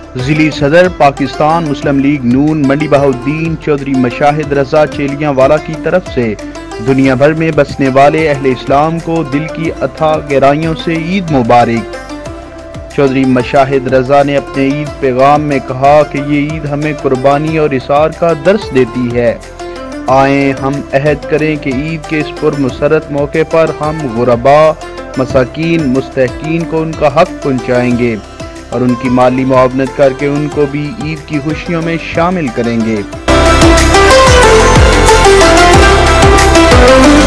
जिली सदर पाकिस्तान मुस्लिम लीग नून मंडी बहाउद्दीन चौधरी मशाहिद रजा चेलियांवाला की तरफ से दुनिया भर में बसने वाले अहले इस्लाम को दिल की अथाह गहराइयों से ईद मुबारक। चौधरी मशाहिद रजा ने अपने ईद पैगाम में कहा कि ये ईद हमें कुर्बानी और इसार का दर्स देती है। आए हम अहद करें कि ईद के इस पुरमसरत मौके पर हम गुरबा, मसाकीन, मुस्तहकीन को उनका हक पहुँचाएंगे और उनकी माली मुआवनत करके उनको भी ईद की खुशियों में शामिल करेंगे।